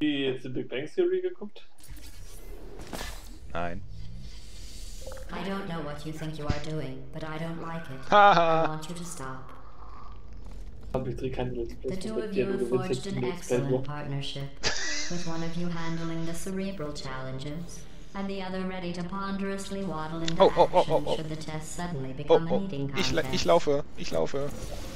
Jetzt die Big Bang Theory geguckt? Nein. I don't know what you think you are doing, but I don't like it. I Haha. want you to stop. Hab ich keine Let's The Plays two mit of dir, you du have gewinnst forged jetzt an die Let's Play nur. excellent partnership, with one of you handling the cerebral challenges, and the other ready to ponderously waddle into action should the test suddenly become an eating contest. Ich laufe. Ich laufe.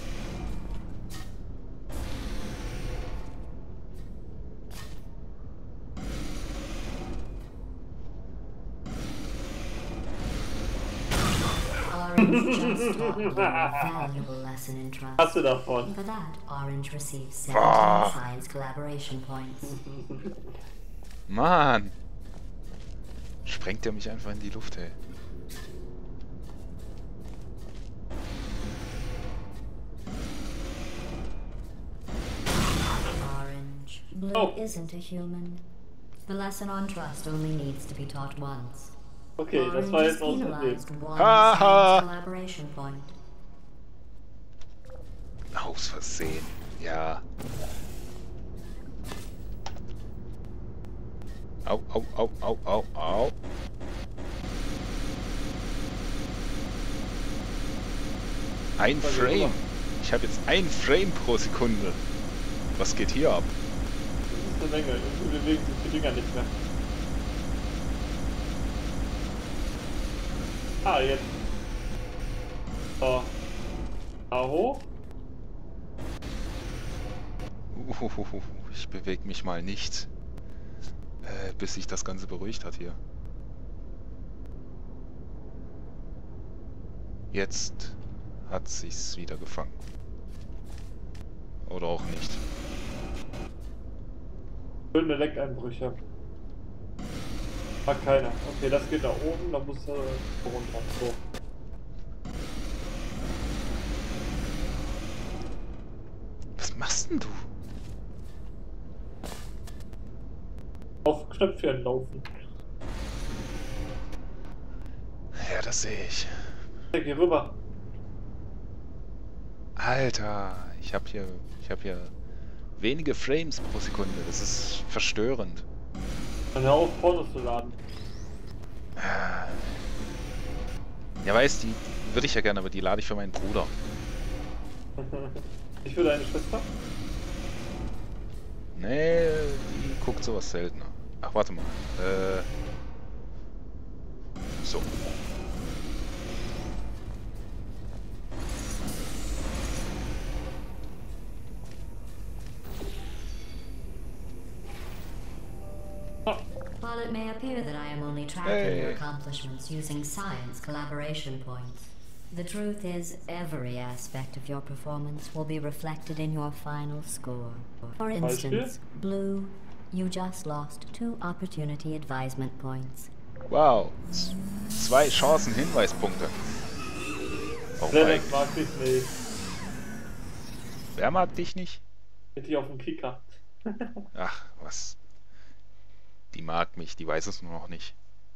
Orange just taught you a valuable lesson in trust. Hast du davon? For that, Orange receives 17 science collaboration points. Mann. Sprengt er mich einfach in die Luft, ey. Orange. Blue isn't a human. The lesson on trust only needs to be taught once. Okay, das Orange war is jetzt aus Versehen. penalized one Haha. science collaboration point. Aus Versehen. Ja. Au, au, au, au, au, au. Ein Frame. Ich habe jetzt ein Frame pro Sekunde. Was geht hier ab? Das ist eine Menge. Irgendwie bewegen sich die Dinger nicht mehr. Ah, jetzt. So. Da hoch. Ich bewege mich mal nicht. Bis sich das Ganze beruhigt hat hier. Jetzt hat sich's wieder gefangen. Oder auch nicht. Schöne Leckeinbrüche. Hat keiner. Okay, das geht da oben, da muss er runter. So. Was machst denn du? Auf Knöpfchen laufen. Ja, das sehe ich. Geh rüber. Alter, ich hab hier wenige Frames pro Sekunde. Das ist verstörend. Dann hör auf, Pornos zu laden. Ja, weißt, die würde ich ja gerne, aber die lade ich für meinen Bruder. Ich für deine Schwester? Nee, die guckt sowas seltener. Ach, warte mal. So. While it may appear that I am only tracking your accomplishments using science collaboration points, the truth is every aspect of your performance will be reflected in your final score. For instance, Blue, you just lost 2 opportunity advisement points. Wow. 2 Chancen-Hinweispunkte. Oh Wer mein. mag dich nicht. Wer mag dich nicht? Mit dir auf dem Kicker. Ach, was. Die mag mich, die weiß es nur noch nicht.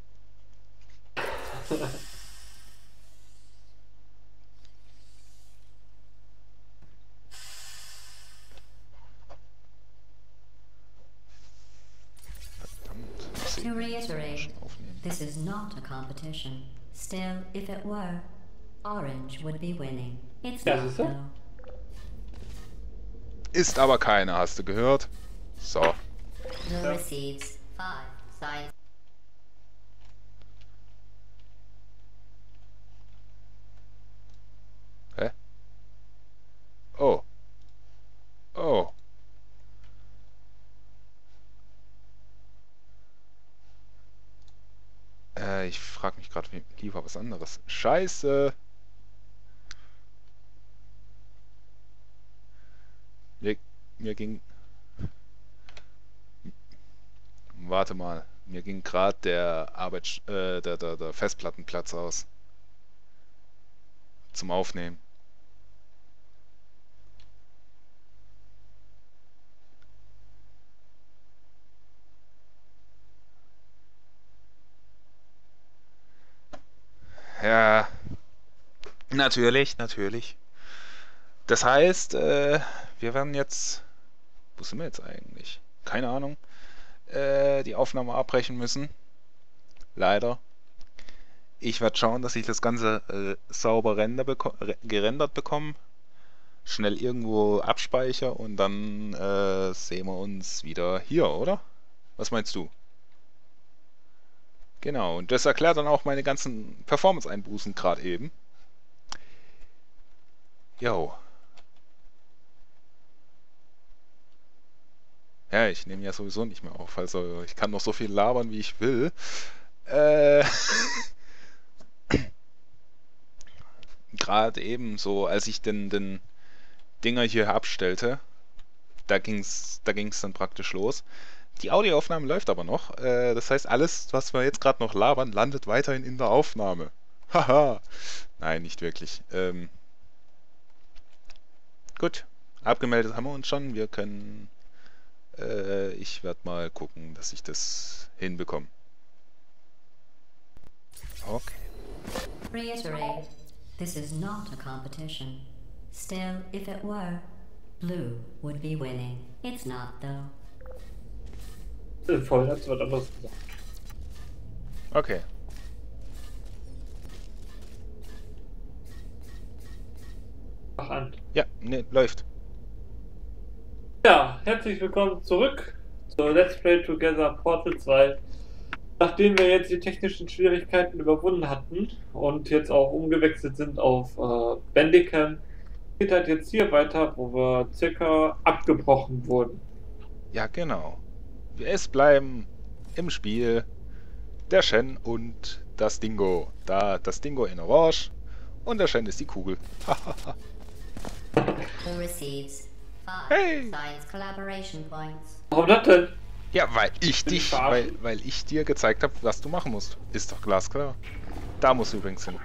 To reiterate, this is not a competition. Still, if it were, Orange would be winning. It's Ja, not siehst du? though. Ist aber keine, hast du gehört? So. Blue receives 5 science. Hä? Oh. Oh. Ich frage mich gerade lieber was anderes. Scheiße. Mir ging... Warte mal. Mir ging gerade der der Festplattenplatz aus. Zum Aufnehmen. Ja. Natürlich, natürlich. Das heißt, wir werden jetzt... Wo sind wir jetzt eigentlich? keine Ahnung, die Aufnahme abbrechen müssen. Leider. Ich werde schauen, dass ich das Ganze sauber gerendert bekomme. Schnell irgendwo abspeichere und dann sehen wir uns wieder hier, oder? Was meinst du? Genau, und das erklärt dann auch meine ganzen Performance-Einbußen gerade eben. Jo. Ja, ich nehme ja sowieso nicht mehr auf, also ich kann noch so viel labern, wie ich will. Gerade eben so, als ich den Dinger hier abstellte, da ging's dann praktisch los. Die Audioaufnahme läuft aber noch. Das heißt, alles, was wir jetzt gerade noch labern, landet weiterhin in der Aufnahme. Haha. Nein, nicht wirklich. Gut. Abgemeldet haben wir uns schon. Wir können... ich werde mal gucken, dass ich das hinbekomme. Okay. Reiterate, this is not a competition. Still, if it were, Blue would be winning. It's not, though. Voll hat's was anderes gesagt. Okay. Mach an. Ja, ne, läuft. Ja, herzlich willkommen zurück zur Let's Play Together Portal 2. Nachdem wir jetzt die technischen Schwierigkeiten überwunden hatten und jetzt auch umgewechselt sind auf Bandicam, geht halt jetzt hier weiter, wo wir circa abgebrochen wurden. Ja, genau. Es bleiben im Spiel der Shen und das Dingo. Das Dingo in Orange und der Shen ist die Kugel. Who receives 5 Hey. science collaboration points? Warum das denn? Ja, weil Will ich verarschen? weil ich dir gezeigt habe, was du machen musst. Ist doch glasklar. Da musst du übrigens hin.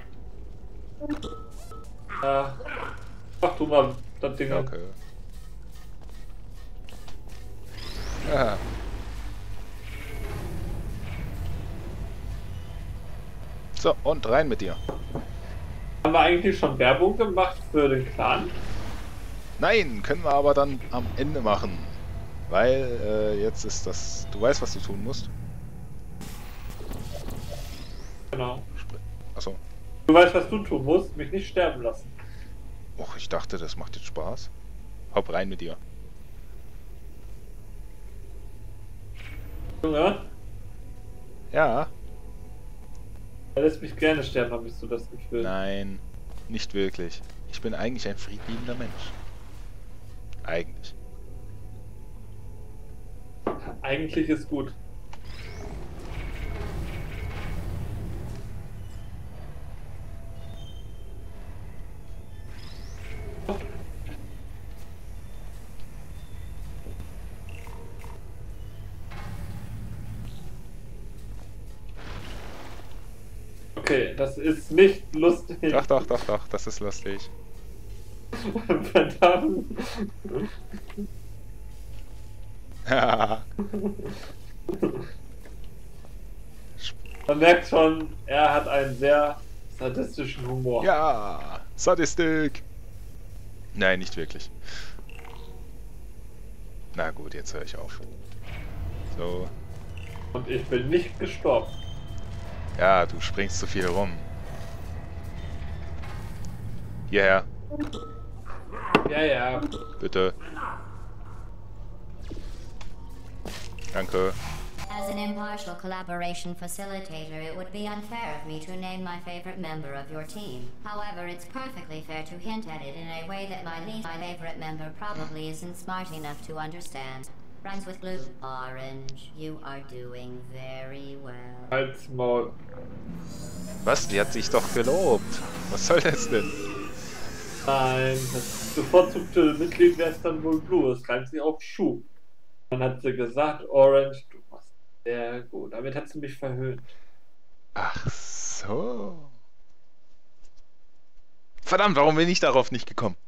Mach du mal das Ding an. Okay. Ja. So, und rein mit dir. Haben wir eigentlich schon Werbung gemacht für den Clan? Nein, können wir aber dann am Ende machen. Weil jetzt ist das... Du weißt, was du tun musst. Genau. Achso. Du weißt, was du tun musst, mich nicht sterben lassen. Och, ich dachte, das macht jetzt Spaß. Hopp rein mit dir. Junge, Ja. er lässt mich gerne sterben, habe ich so das Gefühl. Nein, nicht wirklich. Ich bin eigentlich ein friedliebender Mensch. Eigentlich. Eigentlich ist gut. Okay, das ist nicht lustig. Doch, das ist lustig. Verdammt. Man merkt schon, er hat einen sehr sadistischen Humor. Ja, Sadistik. Nein, nicht wirklich. Na gut, jetzt höre ich auf. So. Und ich bin nicht gestorben. Ja, du springst zu viel rum. Hierher, Ja, ja. bitte. Danke. As an impartial collaboration facilitator, it would be unfair of me to name my favorite member of your team. However, it's perfectly fair to hint at it in a way that my least favorite member probably isn't smart enough to understand. Runs with blue, orange. You are doing very well. Halt's Maul. Was? Die hat sich doch gelobt. Was soll das denn? Nein, das bevorzugte Mitglied wäre es dann wohl Blue. Es reimt sich auf Schuh. Dann hat sie gesagt, Orange, du machst sehr gut. Damit hat sie mich verhöhnt. Ach so. Verdammt, warum bin ich darauf nicht gekommen?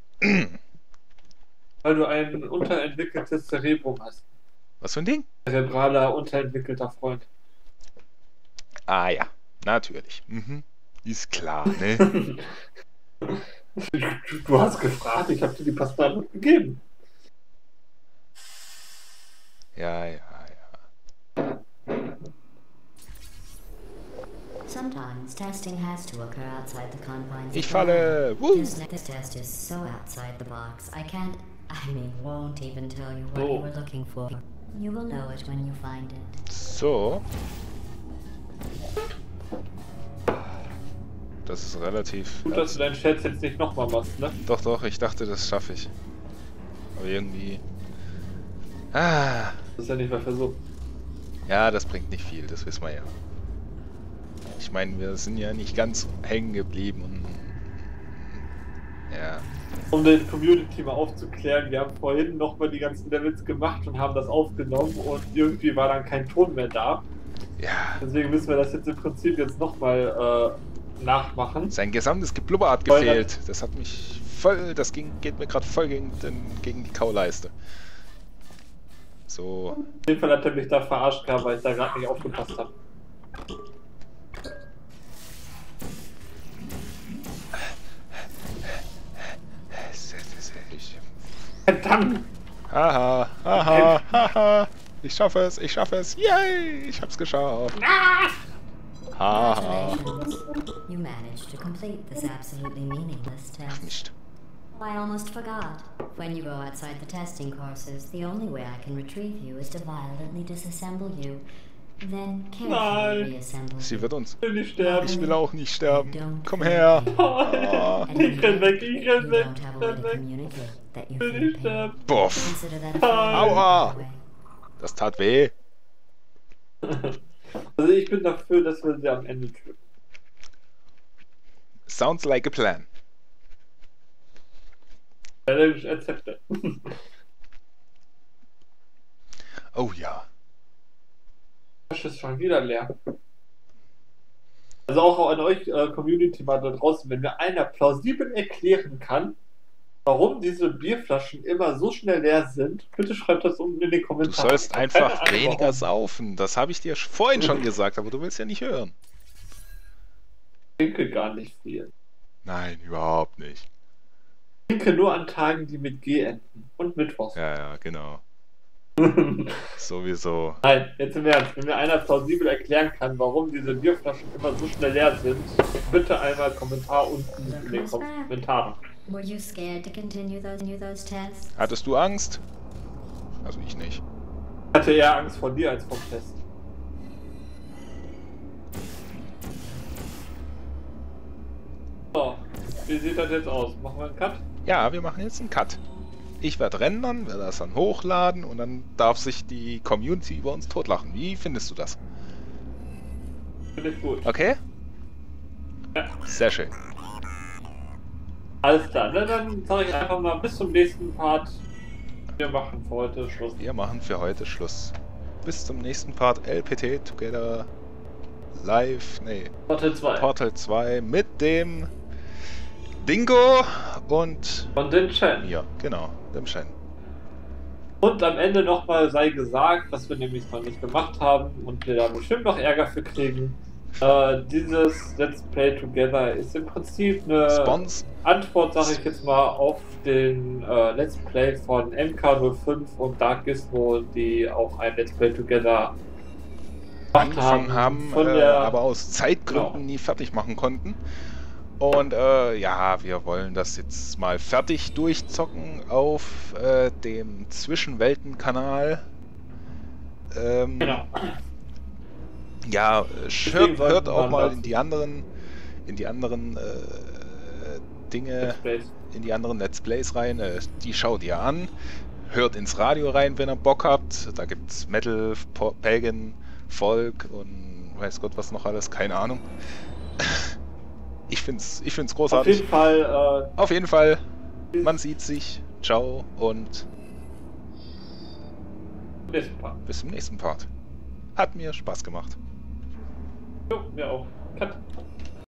Weil du ein unterentwickeltes Cerebrum hast. Was für ein Ding? Cerebraler, unterentwickelter Freund. Ah ja, natürlich. Mhm. Ist klar, ne? Du hast gefragt, ich habe dir die Pasta gegeben. Ja. Sometimes testing has to occur outside the confines Ich of the falle! lab. Woo! This test is so outside the box, won't even tell you what Oh. you were looking for. You will know it when you find it. So. Das ist relativ... Gut, dass du deinen Scherz jetzt nicht nochmal machst, ne? Doch, ich dachte, das schaffe ich. Aber irgendwie... Ah, Das ist ja nicht mal versucht. ja, das bringt nicht viel, das wissen wir ja. Ich meine, wir sind ja nicht ganz hängen geblieben und... Ja. Um den Community mal aufzuklären, wir haben vorhin nochmal die ganzen Levels gemacht und haben das aufgenommen und irgendwie war dann kein Ton mehr da. Ja. Deswegen müssen wir das jetzt im Prinzip jetzt nochmal nachmachen. Sein gesamtes Geblubber hat Voll gefehlt. Das hat mich voll... geht mir gerade voll gegen die Kauleiste. So. In dem Fall hat er mich da verarscht gehabt, weil ich da gerade nicht aufgepasst habe. Verdammt! Haha. Ich schaffe es. Yay! Ich hab's geschafft. Haha. Congratulations. You managed to complete this absolutely meaningless test. Nicht. I almost forgot. When you go outside the testing courses, the only way I can retrieve you is to violently disassemble you, then carefully Nein. reassemble Sie you. wird uns. Ich will nicht sterben. Ich will auch nicht sterben. Komm her. Oh, ich renn weg, ich renn You weg, don't have ich a way renn to weg. communicate that you Ich will feel nicht pain. sterben. Boff. Consider that a failure Aua. anyway. Das tat weh. Also ich bin dafür, dass wir sie am Ende töten. Sounds like a plan. Challenge accepted. Oh ja. Das ist schon wieder leer. Also auch an euch Community mal da draußen, wenn mir einer plausibel erklären kann, warum diese Bierflaschen immer so schnell leer sind, bitte schreibt das unten in die Du Kommentare. sollst Ich hab einfach keine Ahnung, weniger warum. saufen. Das habe ich dir vorhin schon gesagt, aber du willst ja nicht hören. Ich trinke gar nicht viel. Nein, überhaupt nicht. Ich trinke nur an Tagen, die mit G enden. Und Mittwochs. Ja, genau. Sowieso. Nein, jetzt im Ernst. Wenn mir einer plausibel erklären kann, warum diese Bierflaschen immer so schnell leer sind, bitte einmal Kommentar unten in den Kommentaren. Were you scared to continue those tests? Hattest du Angst? Also ich nicht. Ich hatte eher Angst vor dir als vom Test. So, wie sieht das jetzt aus? Machen wir einen Cut? Ja, wir machen jetzt einen Cut. Ich werde rendern, werde das dann hochladen und dann darf sich die Community über uns totlachen. Wie findest du das? Finde ich gut. Okay? Ja. Sehr schön. Alles klar, ne? Dann sage ich einfach mal bis zum nächsten Part. Wir machen für heute Schluss. Wir machen für heute Schluss. Bis zum nächsten Part LPT Together Live, Portal 2 mit dem Dingo und Von den Chen. mir, genau, dem Shen. Und am Ende nochmal sei gesagt, was wir nämlich noch nicht gemacht haben und wir da bestimmt noch Ärger für kriegen. Dieses Let's Play Together ist im Prinzip eine Antwort, sage ich jetzt mal, auf den Let's Play von MK05 und Dark Gizmo, die auch ein Let's Play Together angefangen haben, von der, aber aus Zeitgründen genau, nie fertig machen konnten. Und ja, wir wollen das jetzt mal fertig durchzocken auf dem Zwischenwelten-Kanal. genau. Ja, Deswegen hört sollten auch wir mal das- in die anderen Dinge, Let's Plays. in die anderen Let's Plays rein. Die schaut ihr an. Hört ins Radio rein, wenn ihr Bock habt. Da gibt's Metal, Pagan, Folk und weiß Gott was noch alles, keine Ahnung. Ich find's Auf großartig. jeden Fall, Auf jeden Fall, man sieht sich. Ciao und nächsten Part. bis zum nächsten Part. Hat mir Spaß gemacht. Jo, mir auch. Cut.